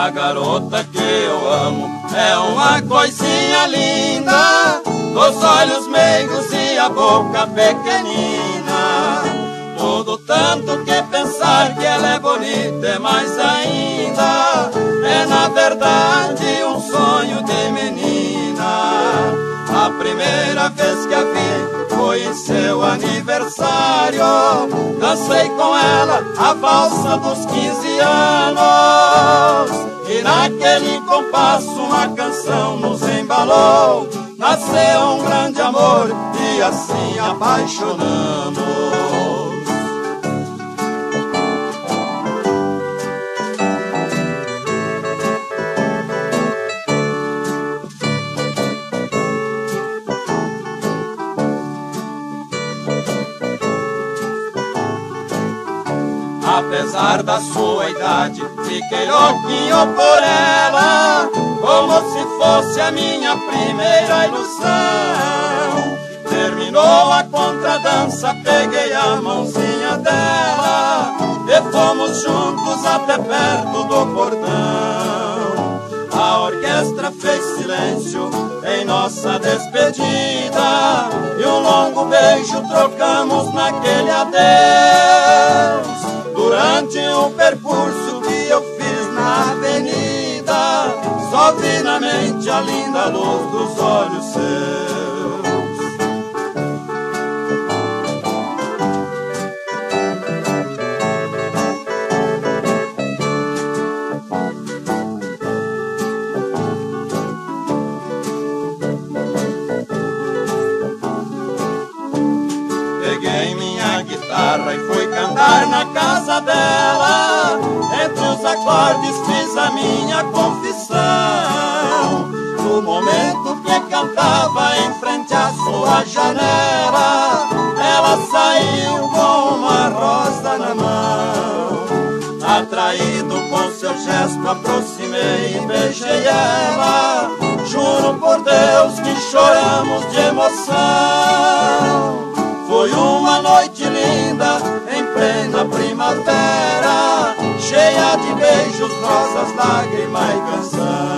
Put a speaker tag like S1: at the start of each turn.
S1: A garota que eu amo é uma coisinha linda, dos olhos meigos e a boca pequenina. Tudo tanto que pensar que ela é bonita é mais ainda. É na verdade um sonho de menina. A primeira vez que a vi foi em seu aniversário. Dancei com ela a valsa dos 15 anos. E naquele compasso uma canção nos embalou. Nasceu um grande amor e assim apaixonamos. Apesar da sua idade, fiquei louquinho por ela, como se fosse a minha primeira ilusão. Terminou a contradança, peguei a mãozinha dela e fomos juntos até perto do portão. A orquestra fez silêncio em nossa despedida e um longo beijo trocamos naquele adeus. Durante o percurso que eu fiz na avenida, só vi na mente a linda luz dos olhos seus. Peguei minha guitarra e fui cantar na casa dela. Entre os acordes fiz a minha confissão. No momento que cantava em frente à sua janela, ela saiu com uma rosa na mão. Atraído com seu gesto, aproximei e beijei ela. Juro por Deus que choramos de emoção. Foi uma noite linda, em plena primavera, cheia de beijos, rosas, lágrimas e canção.